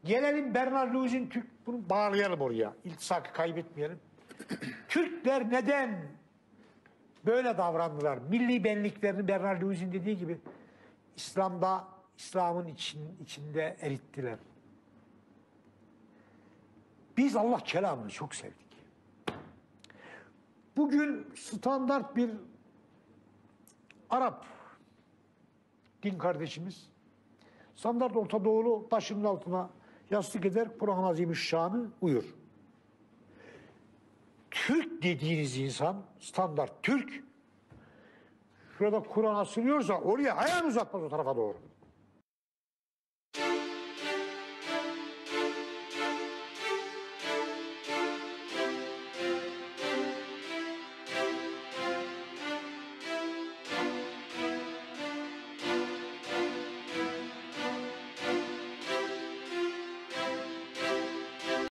Gelelim Bernard Lewis'in Türk, bunu bağlayalım oraya. İltisakı kaybetmeyelim. Türkler neden böyle davrandılar? Milli benliklerini Bernard Lewis'in dediği gibi İslam'ın içinde erittiler. Biz Allah kelamını çok sevdik. Bugün standart bir Arap din kardeşimiz, standart Orta Doğulu başının altına yastık eder, Kur'an-ı Azimüşşan'ı uyur. Türk dediğiniz insan, standart Türk, şurada Kur'an asılıyorsa oraya ayağını uzatmaz o tarafa doğru.